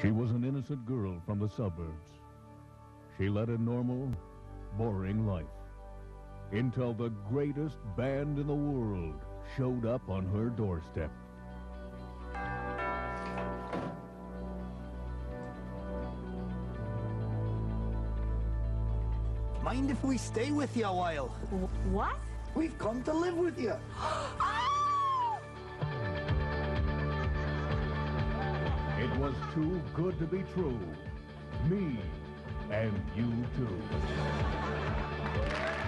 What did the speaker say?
She was an innocent girl from the suburbs. She led a normal, boring life until the greatest band in the world showed up on her doorstep. Mind if we stay with you a while? What? We've come to live with you. It was too good to be true. Me and you too.